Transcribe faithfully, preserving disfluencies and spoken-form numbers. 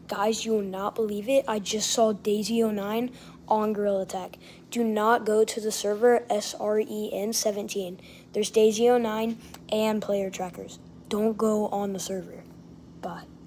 Guys, you will not believe it. I just saw Daisy oh nine on Gorilla Tag. Do not go to the server S R E N seventeen. There's Daisy oh nine and player trackers. Don't go on the server. Bye.